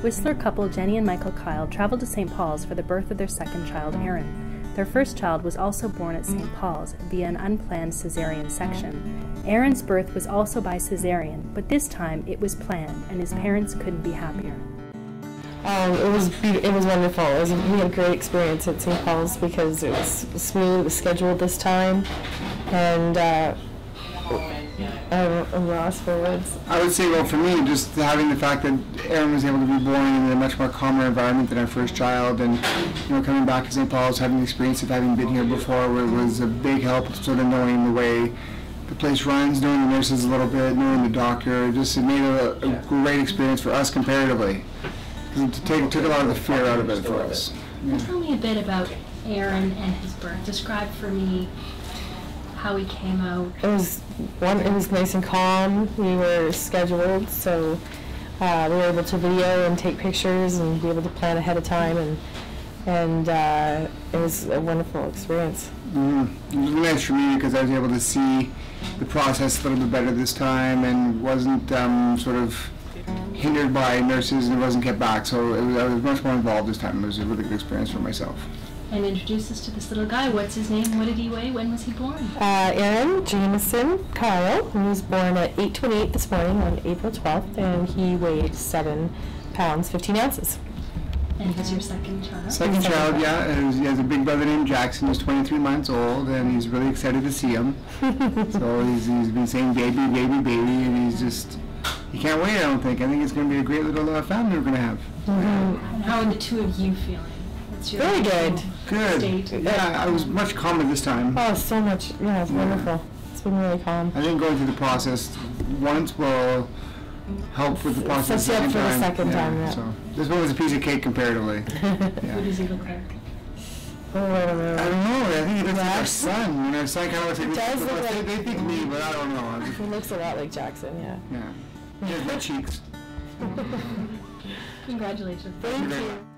Whistler couple Jennie and Michael Kyle traveled to St. Paul's for the birth of their second child, Aron. Their first child was also born at St. Paul's via an unplanned Caesarian section. Aron's birth was also by Caesarian, but this time it was planned, and his parents couldn't be happier. It was wonderful. We had a great experience at St. Paul's because it was smooth, it was scheduled this time, and I'm lost for words. I would say, well, for me, just having the fact that Aron was able to be born in a much more calmer environment than our first child, and coming back to St. Paul's, having the experience of having been here before, was a big help. Sort of knowing the way the place runs, knowing the nurses a little bit, knowing the doctor, it made a great experience for us comparatively. It took a lot of the fear out of it for us. Yeah. Tell me a bit about Aron and his birth. Describe for me how he came out. It was nice and calm. We were scheduled, so we were able to video and take pictures and be able to plan ahead of time, and it was a wonderful experience. It was really nice for me because I was able to see the process a little bit better this time and wasn't sort of hindered by nurses and it wasn't kept back. So I was much more involved this time. It was a really good experience for myself. And introduce us to this little guy. What's his name? What did he weigh? When was he born? Aron Jennie Kyle. He was born at 8:28 this morning on April 12th, and he weighed 7 pounds 15 ounces. And he's your second child? Second child, yeah. He has a big brother named Jackson. He's 23 months old, and he's really excited to see him. So he's been saying baby, baby, baby, and he can't wait, I don't think. I think it's going to be a great little family we're going to have. Mm-hmm. And how are the two of you feeling? Very good. Good. State? Yeah, I was much calmer this time. Oh, so much. Yeah, it's wonderful. It's been really calm. I think going through the process once will help with the process the second time. Yeah. So this one was a piece of cake comparatively. What does he look like? Oh, I don't know. I don't know. I think he looks like our son. Our son kind of looks like they think me, but I don't know. He looks a lot like Jackson. Yeah. Yeah. He has red cheeks. Congratulations. Thank you.